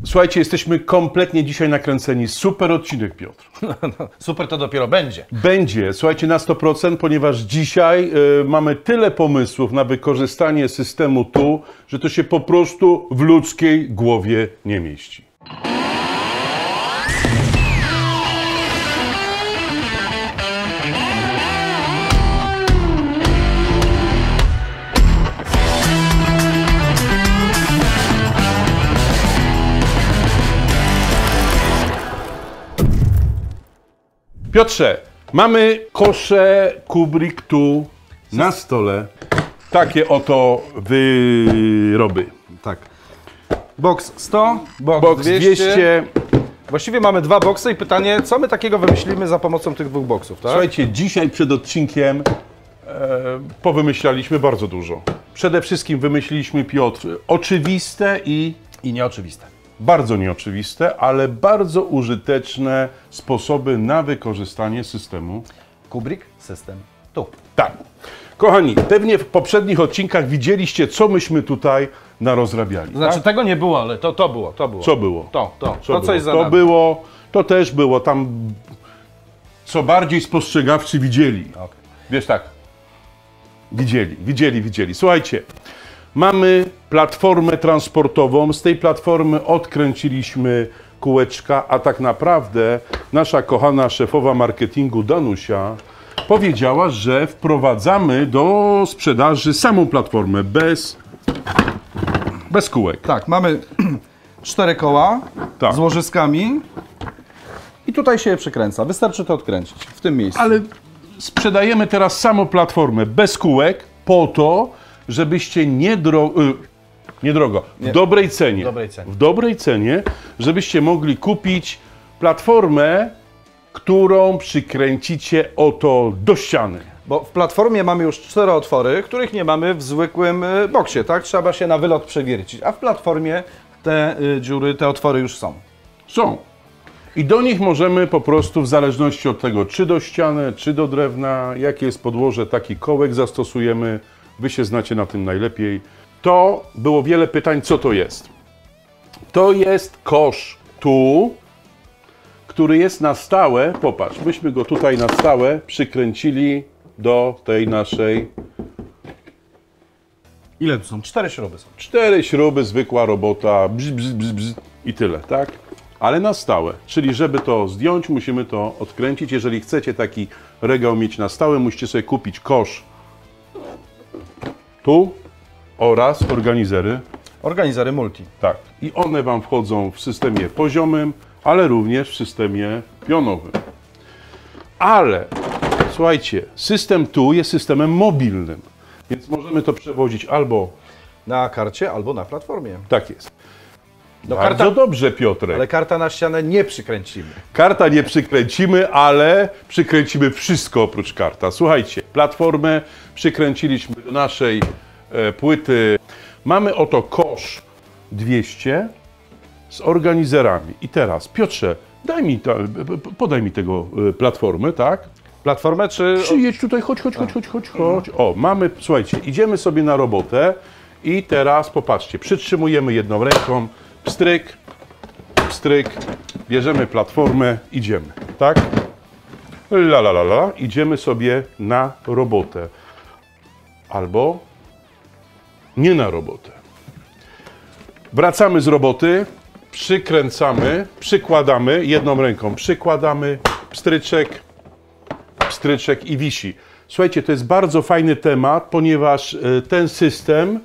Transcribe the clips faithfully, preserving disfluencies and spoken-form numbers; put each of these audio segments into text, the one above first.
Słuchajcie, jesteśmy kompletnie dzisiaj nakręceni. Super odcinek, Piotr. No, no, super to dopiero będzie. Będzie, słuchajcie, na sto procent, ponieważ dzisiaj y, mamy tyle pomysłów na wykorzystanie systemu tu, że to się po prostu w ludzkiej głowie nie mieści. Piotrze, mamy kosze Kubrick tu na stole. Takie oto wyroby. Tak. Box sto, box, Box dwieście. dwieście. Właściwie mamy dwa boksy i pytanie, co my takiego wymyślimy za pomocą tych dwóch boksów, tak? Słuchajcie, dzisiaj przed odcinkiem e, powymyślaliśmy bardzo dużo. Przede wszystkim wymyśliliśmy, Piotr, oczywiste i, I nieoczywiste. bardzo nieoczywiste, ale bardzo użyteczne sposoby na wykorzystanie systemu. Kubrick, system tu. Tak. Kochani, pewnie w poprzednich odcinkach widzieliście, co myśmy tutaj narozrabiali. Znaczy tak? tego nie było, ale to, to było, to było. Co było? To, to, Co to było? coś za To nami. było, to też było. Tam co bardziej spostrzegawczy widzieli. Okay. Wiesz tak, widzieli, widzieli, widzieli. Słuchajcie, mamy platformę transportową. Z tej platformy odkręciliśmy kółeczka, a tak naprawdę nasza kochana szefowa marketingu Danusia powiedziała, że wprowadzamy do sprzedaży samą platformę bez, bez kółek. Tak, mamy cztery koła Tak. z łożyskami i tutaj się je przykręca. Wystarczy to odkręcić w tym miejscu. Ale sprzedajemy teraz samą platformę bez kółek po to, żebyście niedrogo, niedrogo, w Nie. dobrej cenie, W dobrej cenie. w dobrej cenie, żebyście mogli kupić platformę, którą przykręcicie oto do ściany. Bo w platformie mamy już cztery otwory, których nie mamy w zwykłym y, boksie, tak? Trzeba się na wylot przewiercić, a w platformie te y, dziury, te otwory już są. Są. I do nich możemy po prostu, w zależności od tego, czy do ściany, czy do drewna, jakie jest podłoże, taki kołek zastosujemy. Wy się znacie na tym najlepiej. To było wiele pytań, co to jest. To jest kosz tu, który jest na stałe. Popatrz, myśmy go tutaj na stałe przykręcili do tej naszej... Ile tu są? Cztery śruby są. Cztery śruby, zwykła robota, bzz, bzz, bzz, bzz, i tyle, tak? Ale na stałe, czyli żeby to zdjąć, musimy to odkręcić. Jeżeli chcecie taki regał mieć na stałe, musicie sobie kupić kosz tu oraz organizery. Organizery multi. Tak. I one Wam wchodzą w systemie poziomym, ale również w systemie pionowym. Ale, słuchajcie, system tu jest systemem mobilnym, więc możemy to przewozić albo... Na karcie albo na platformie. Tak jest. No, Bardzo karta, dobrze, Piotrek. ale karta na ścianę nie przykręcimy. Karta nie przykręcimy, ale przykręcimy wszystko oprócz karta. Słuchajcie, platformę przykręciliśmy do naszej e, płyty. Mamy oto kosz dwieście z organizerami. I teraz, Piotrze, daj mi ta, podaj mi tego e, platformę, tak? Platformę czy... Przyjedź tutaj, chodź, chodź, chodź, chodź, chodź, chodź. O, mamy, słuchajcie, idziemy sobie na robotę i teraz popatrzcie, przytrzymujemy jedną ręką, pstryk, pstryk, bierzemy platformę, idziemy, tak? La, la, la, la, idziemy sobie na robotę. Albo nie na robotę. Wracamy z roboty, przykręcamy, przykładamy, jedną ręką przykładamy, pstryczek, pstryczek i wisi. Słuchajcie, to jest bardzo fajny temat, ponieważ ten system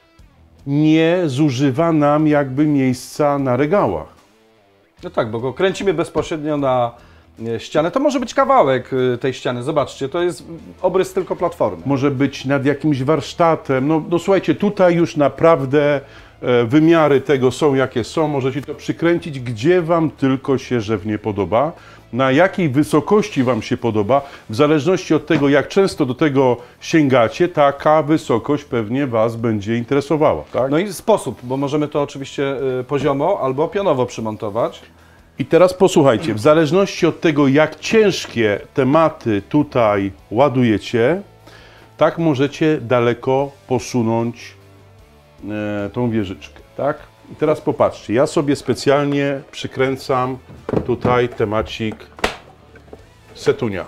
nie zużywa nam jakby miejsca na regałach. No tak, bo go kręcimy bezpośrednio na e, ścianę. To może być kawałek e, tej ściany. Zobaczcie, to jest obrys tylko platformy. Może być nad jakimś warsztatem. No, no słuchajcie, tutaj już naprawdę e, wymiary tego są jakie są. Możecie to przykręcić, gdzie Wam tylko się żywnie podoba. Na jakiej wysokości Wam się podoba. W zależności od tego, jak często do tego sięgacie, taka wysokość pewnie Was będzie interesowała. Tak? No i sposób, bo możemy to oczywiście e, poziomo albo pionowo przymontować. I teraz posłuchajcie, w zależności od tego, jak ciężkie tematy tutaj ładujecie, tak możecie daleko posunąć e, tą wieżyczkę, tak? I teraz popatrzcie, ja sobie specjalnie przykręcam tutaj temacik setunia.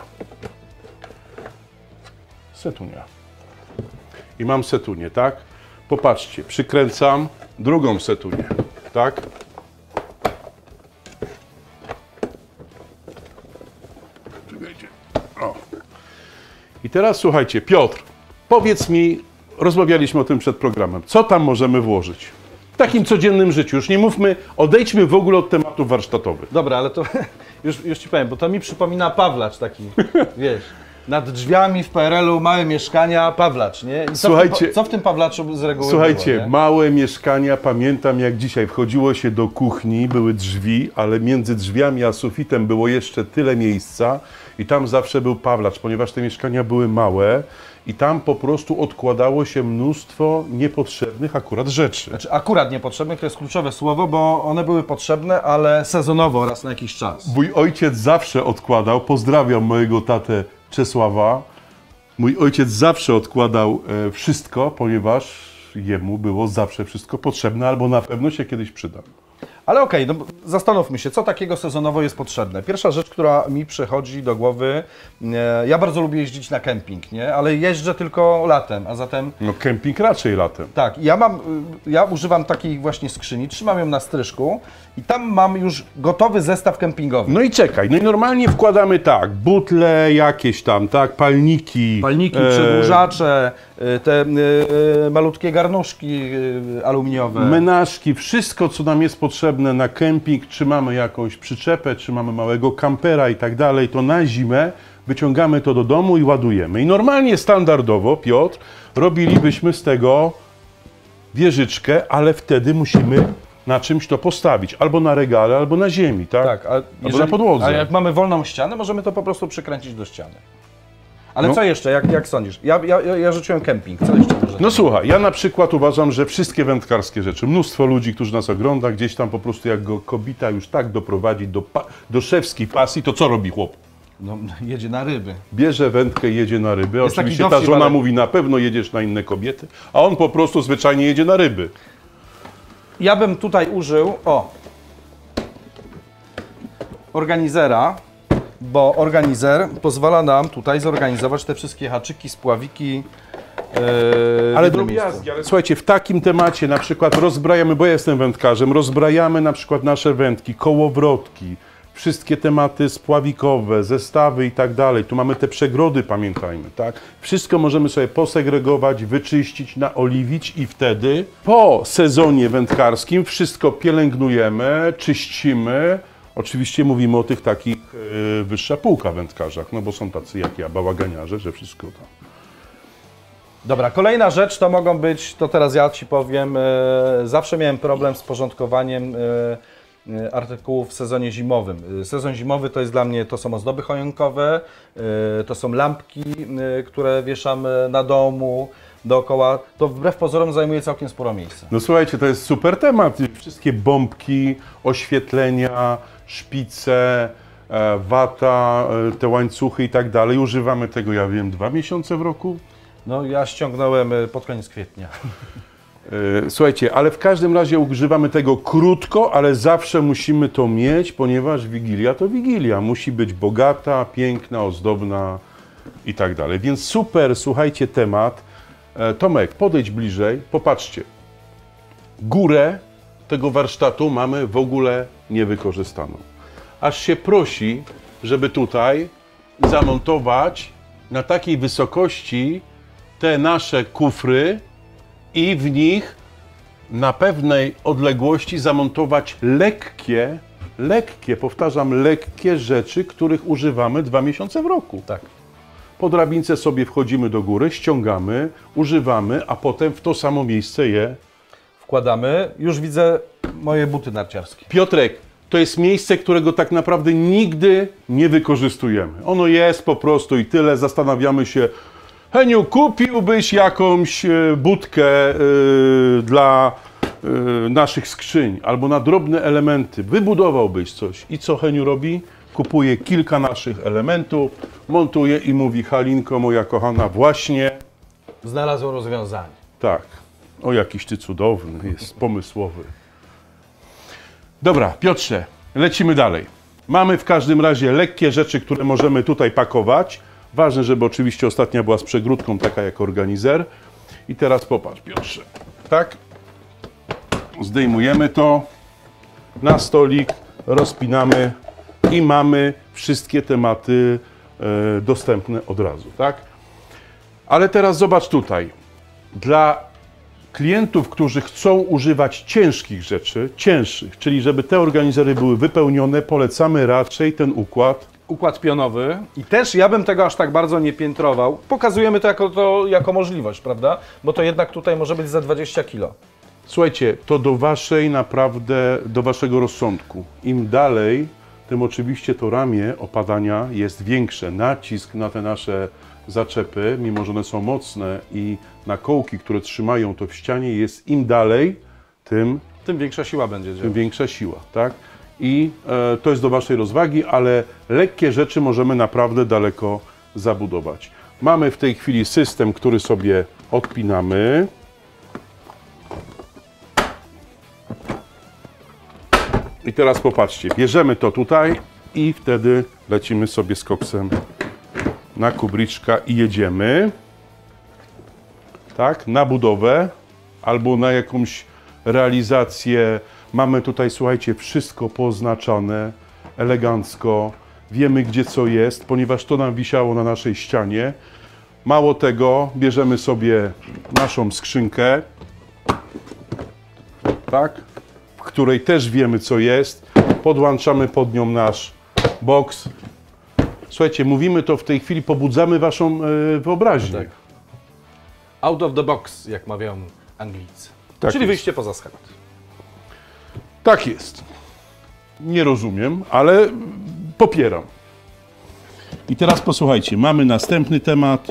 Setunia. I mam setunię, tak? Popatrzcie, przykręcam drugą setunię, tak? Czekajcie. O. I teraz słuchajcie, Piotr, powiedz mi, rozmawialiśmy o tym przed programem, co tam możemy włożyć? W takim codziennym życiu, już nie mówmy, odejdźmy w ogóle od tematów warsztatowych. Dobra, ale to już, już ci powiem, bo to mi przypomina Pawlacz taki, wiesz, nad drzwiami w P R L u małe mieszkania, Pawlacz, nie? I co, Słuchajcie, w tym, co w tym Pawlaczu z reguły Słuchajcie, było, nie? małe mieszkania, pamiętam jak dzisiaj, wchodziło się do kuchni, były drzwi, ale między drzwiami a sufitem było jeszcze tyle miejsca i tam zawsze był Pawlacz, ponieważ te mieszkania były małe i tam po prostu odkładało się mnóstwo niepotrzebnych akurat rzeczy. Znaczy akurat niepotrzebnych to jest kluczowe słowo, bo one były potrzebne, ale sezonowo, raz na jakiś czas. Mój ojciec zawsze odkładał, pozdrawiam mojego tatę Czesława, mój ojciec zawsze odkładał e, wszystko, ponieważ jemu było zawsze wszystko potrzebne, albo na pewno się kiedyś przyda. Ale okej, okay, no zastanówmy się, co takiego sezonowo jest potrzebne. Pierwsza rzecz, która mi przychodzi do głowy, e, ja bardzo lubię jeździć na kemping, nie? Ale jeżdżę tylko latem, a zatem... No kemping raczej latem. Tak, ja mam, ja używam takiej właśnie skrzyni, trzymam ją na stryżku i tam mam już gotowy zestaw kempingowy. No i czekaj, no i normalnie wkładamy tak, butle jakieś tam, tak, palniki. Palniki, e, przedłużacze, e, te e, e, malutkie garnuszki e, aluminiowe. menażki, wszystko co nam jest potrzebne na kemping, czy mamy jakąś przyczepę, czy mamy małego kampera i tak dalej, to na zimę wyciągamy to do domu i ładujemy. I normalnie, standardowo, Piotr, robilibyśmy z tego wieżyczkę, ale wtedy musimy na czymś to postawić, albo na regale, albo na ziemi, tak? Tak, a albo jeżeli, na podłodze. a jak mamy wolną ścianę, możemy to po prostu przykręcić do ściany. Ale No. co jeszcze, jak, jak sądzisz? Ja, ja, ja ja rzuciłem kemping, co jeszcze może? No słuchaj, ja na przykład uważam, że wszystkie wędkarskie rzeczy, mnóstwo ludzi, którzy nas ogląda, gdzieś tam po prostu jak go kobieta już tak doprowadzi do, pa- do szewskiej pasji, to co robi chłop? No, jedzie na ryby. Bierze wędkę i jedzie na ryby. Jest taki Oczywiście ta dowcip, żona ale- mówi, na pewno jedziesz na inne kobiety, a on po prostu zwyczajnie jedzie na ryby. Ja bym tutaj użył, o, organizera, bo organizer pozwala nam tutaj zorganizować te wszystkie haczyki, spławiki. Yy, Ale drobiazgi, ale słuchajcie, w takim temacie na przykład rozbrajamy, bo ja jestem wędkarzem, rozbrajamy na przykład nasze wędki, kołowrotki, wszystkie tematy spławikowe, zestawy i tak dalej. Tu mamy te przegrody, pamiętajmy, tak? Wszystko możemy sobie posegregować, wyczyścić, naoliwić i wtedy po sezonie wędkarskim wszystko pielęgnujemy, czyścimy. Oczywiście mówimy o tych takich yy, wyższa półka wędkarzach, no bo są tacy jak ja, bałaganiarze, że wszystko tam. Dobra, kolejna rzecz to mogą być, to teraz ja Ci powiem, e, zawsze miałem problem z porządkowaniem e, e, artykułów w sezonie zimowym. E, Sezon zimowy to jest dla mnie, to są ozdoby choinkowe, e, to są lampki, e, które wieszamy na domu, dookoła. To wbrew pozorom zajmuje całkiem sporo miejsca. No słuchajcie, to jest super temat. Wszystkie bombki, oświetlenia, szpice, e, wata, e, te łańcuchy i tak dalej. Używamy tego, ja wiem, dwa miesiące w roku. No ja ściągnąłem e, pod koniec kwietnia. E, Słuchajcie, ale w każdym razie używamy tego krótko, ale zawsze musimy to mieć, ponieważ Wigilia to Wigilia. Musi być bogata, piękna, ozdobna i tak dalej. Więc super, słuchajcie, temat. E, Tomek, podejdź bliżej, popatrzcie. Górę tego warsztatu mamy w ogóle niewykorzystaną. Aż się prosi, żeby tutaj zamontować na takiej wysokości te nasze kufry i w nich na pewnej odległości zamontować lekkie, lekkie, powtarzam, lekkie rzeczy, których używamy dwa miesiące w roku. Tak. Po drabince sobie wchodzimy do góry, ściągamy, używamy, a potem w to samo miejsce je. Wkładamy, już widzę moje buty narciarskie. Piotrek, to jest miejsce, którego tak naprawdę nigdy nie wykorzystujemy. Ono jest po prostu i tyle. Zastanawiamy się, Heniu, kupiłbyś jakąś e, budkę e, dla e, naszych skrzyń albo na drobne elementy, wybudowałbyś coś. I co Heniu robi? Kupuje kilka naszych elementów, montuje i mówi, Halinko, moja kochana, właśnie Znalazł rozwiązanie. tak. O, jakiś ty cudowny, jest pomysłowy. Dobra, Piotrze, lecimy dalej. Mamy w każdym razie lekkie rzeczy, które możemy tutaj pakować. Ważne, żeby oczywiście ostatnia była z przegródką, taka jak organizer. I teraz popatrz, Piotrze. Tak? Zdejmujemy to na stolik, rozpinamy i mamy wszystkie tematy e, dostępne od razu, tak? Ale teraz zobacz tutaj. Dla klientów, którzy chcą używać ciężkich rzeczy, cięższych, czyli żeby te organizery były wypełnione, polecamy raczej ten układ. Układ pionowy. I też ja bym tego aż tak bardzo nie piętrował. Pokazujemy to jako, to jako możliwość, prawda? Bo to jednak tutaj może być za dwadzieścia kilo. Słuchajcie, to do waszej naprawdę, do waszego rozsądku. Im dalej, tym oczywiście to ramię opadania jest większe. Nacisk na te nasze zaczepy, mimo że one są mocne i na kołki, które trzymają to w ścianie, jest im dalej, tym, Tym większa siła będzie tym działać. większa siła, tak? I e, to jest do waszej rozwagi, ale lekkie rzeczy możemy naprawdę daleko zabudować. Mamy w tej chwili system, który sobie odpinamy. I teraz popatrzcie, bierzemy to tutaj i wtedy lecimy sobie z koksem na kubriczka i jedziemy. Tak, na budowę albo na jakąś realizację. Mamy tutaj, słuchajcie, wszystko poznaczone elegancko. Wiemy, gdzie co jest, ponieważ to nam wisiało na naszej ścianie. Mało tego, bierzemy sobie naszą skrzynkę, tak, w której też wiemy, co jest. Podłączamy pod nią nasz boks. Słuchajcie, mówimy to w tej chwili, pobudzamy waszą e, wyobraźnię. Tak. Out of the box, jak mawiają Anglicy. Tak Czyli jest. wyjście poza schemat. Tak jest. Nie rozumiem, ale popieram. I teraz posłuchajcie, mamy następny temat.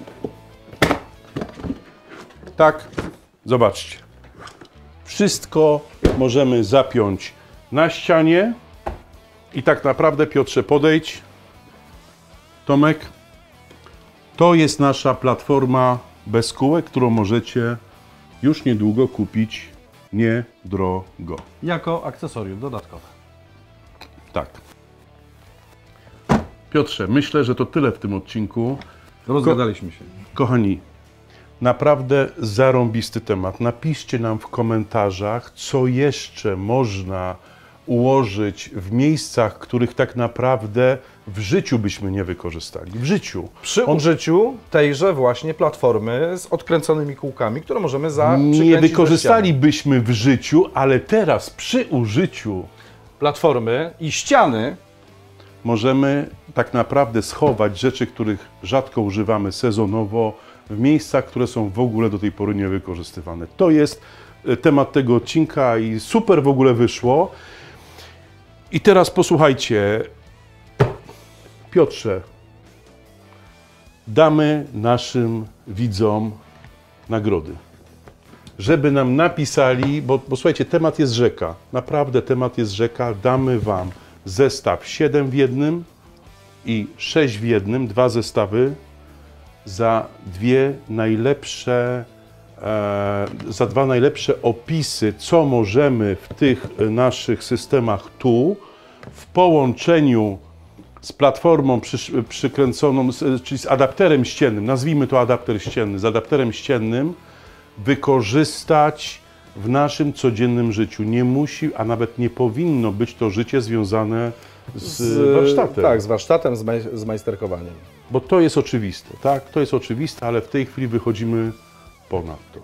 Tak, zobaczcie. Wszystko możemy zapiąć na ścianie i tak naprawdę, Piotrze, podejdź. Tomek, to jest nasza platforma bez kółek, którą możecie już niedługo kupić niedrogo. Jako akcesorium dodatkowe. Tak. Piotrze, myślę, że to tyle w tym odcinku. Rozgadaliśmy się. Kochani, naprawdę zarąbisty temat. Napiszcie nam w komentarzach, co jeszcze można ułożyć w miejscach, których tak naprawdę w życiu byśmy nie wykorzystali. W życiu. Przy On użyciu tejże właśnie platformy z odkręconymi kółkami, które możemy za nie przykręcić do wykorzystalibyśmy w życiu, ale teraz przy użyciu ściany. Platformy i ściany. możemy tak naprawdę schować rzeczy, których rzadko używamy sezonowo, w miejscach, które są w ogóle do tej pory niewykorzystywane. To jest temat tego odcinka i super w ogóle wyszło. I teraz posłuchajcie, Piotrze, damy naszym widzom nagrody. Żeby nam napisali, bo, bo słuchajcie, temat jest rzeka. Naprawdę temat jest rzeka. Damy wam zestaw siedem w jednym i sześć w jednym, dwa zestawy za dwie najlepsze, e, za dwa najlepsze opisy, co możemy w tych naszych systemach tu w połączeniu z platformą przy, przykręconą, z, czyli z adapterem ściennym, nazwijmy to adapter ścienny, z adapterem ściennym wykorzystać w naszym codziennym życiu. Nie musi, a nawet nie powinno być to życie związane z, z warsztatem. Tak, z warsztatem, z, maj, z majsterkowaniem. Bo to jest oczywiste, tak? To jest oczywiste, ale w tej chwili wychodzimy ponad to.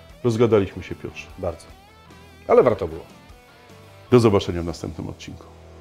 Rozgadaliśmy się, Piotrze. Bardzo. Ale warto było. Do zobaczenia w następnym odcinku.